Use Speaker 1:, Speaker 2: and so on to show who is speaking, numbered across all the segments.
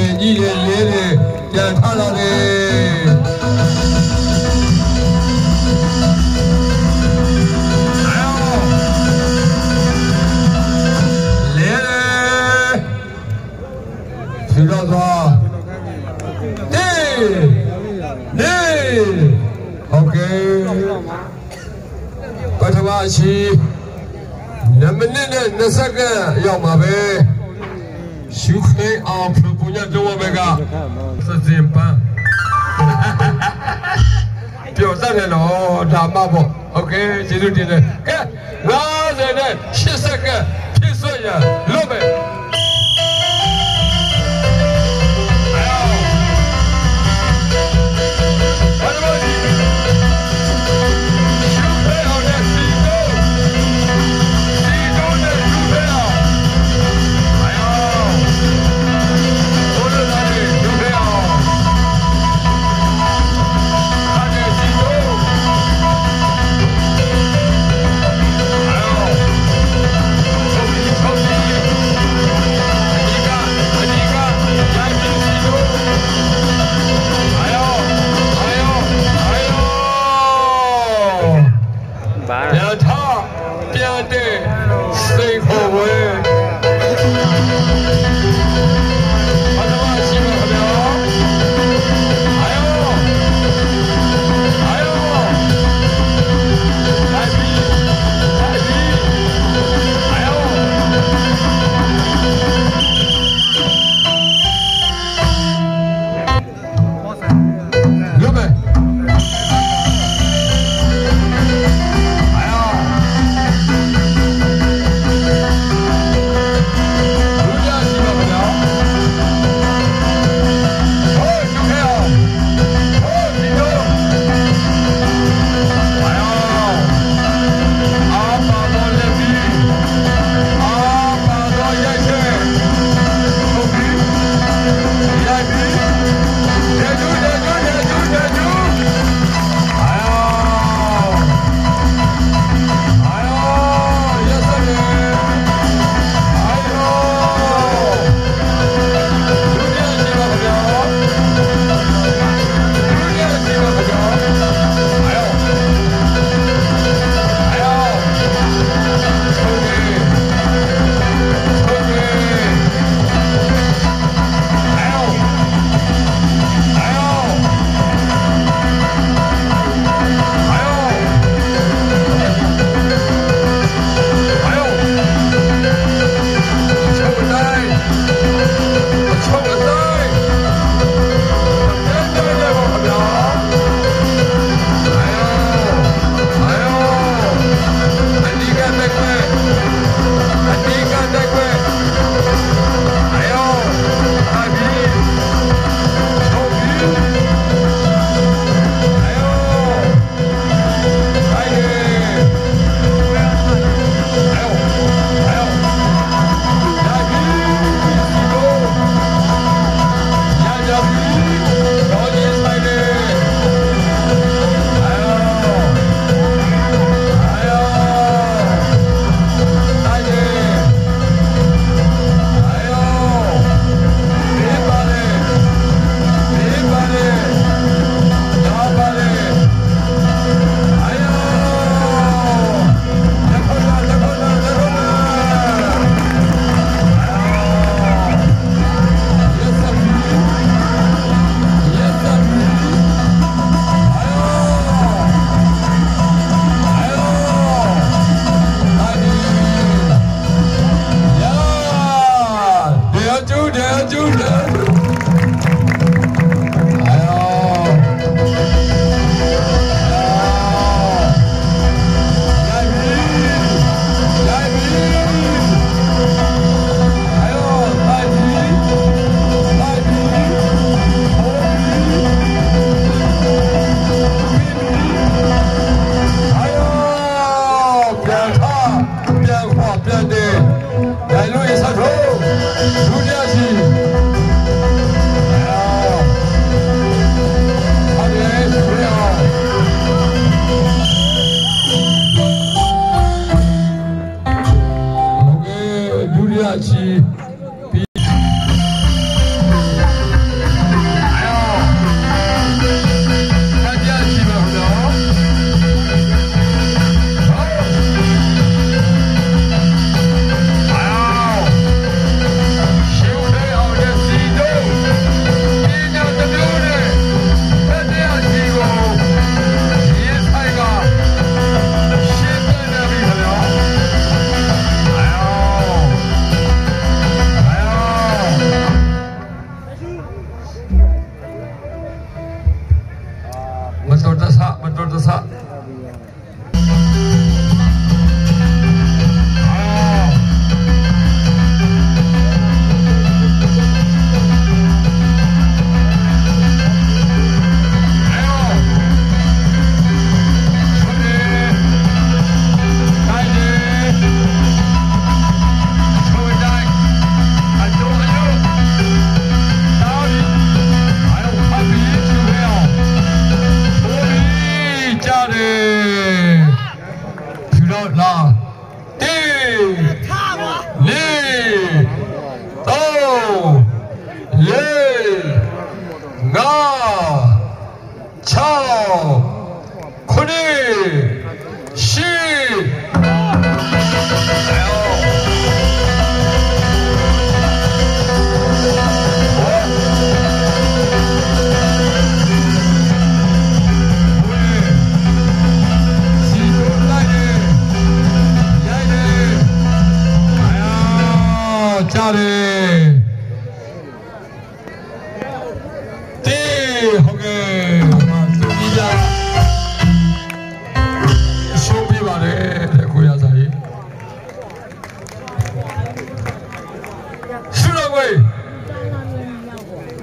Speaker 1: တယ်ညီတယ်လဲတယ်ပြန်ထားလာတယ်လဲတယ်ဖြူတော့သွားနေโอเคပထမအရှိ2မိနစ်နဲ့20စက္ကန့်ရောက်မှာပဲရှုခဲအောင်ဖလူပညာတော့ဘက်ကစစင်ပန်းပြောတတ်တယ်နော်ဒါမှပေါ့โอเคကျေးဇူးတင်တယ်ကဲ50နဲ့8စက္ကန့်ဖြစ်ဆွရလွတ်မယ်
Speaker 2: က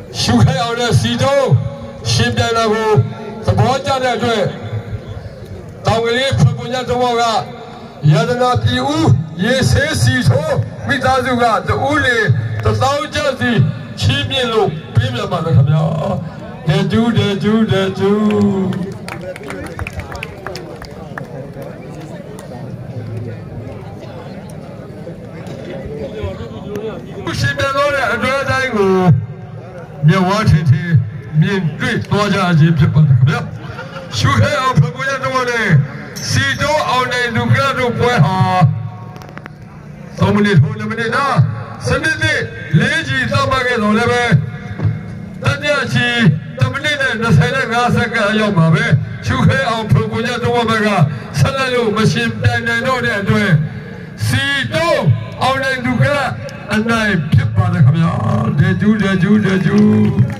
Speaker 1: ရှုခိုင်းအောင်တဲ့စီတုံးရှင်ပြန်လာကိုသဘောကျတဲ့အတွက်တောင်ကလေးဖပွန်ညတော်ကယန္တနာပြည်ဦးရေဆေးစီထိုးမိသားစုကတူးလေ1000ကျပ်စီချီးမြှင့်လို့ပေးပြပါမယ်ခင်ဗျာတဲ့ကျူးတဲ့ကျူးတဲ့ကျူးရှင်ပြန်လို့တဲ့အတွက်တိုင်းကိုမြဝထင်ထင်မြင်တွေ့သွားကြခြင်းဖြစ်ပါတယ်ခင်ဗျာရှုခဲအောင်ဖပွန်ညတော်နဲ့စီတိုးအောင်တဲ့လူကတို့ပွဲဟာ3မိနစ်ဟို2မိနစ်နာစနစ်နဲ့လေးကြီးသတ်မှတ်ခဲ့တော့လည်းပဲတတိယချီ10မိနစ်နဲ့25စက္ကန့်ရောက်ပါပဲရှုခဲအောင်ဖပွန်ညတော်ဘက်ကဆက်လက်လို့မရှင်ပြန်နိုင်တော့တဲ့အတွက်စီတိုးအောင်တဲ့လူကအနိုင်ဖြစ်ပါတယ်ခင်ဗျာတဲ့ကျူးတဲ့ကျူးတဲ့ကျူး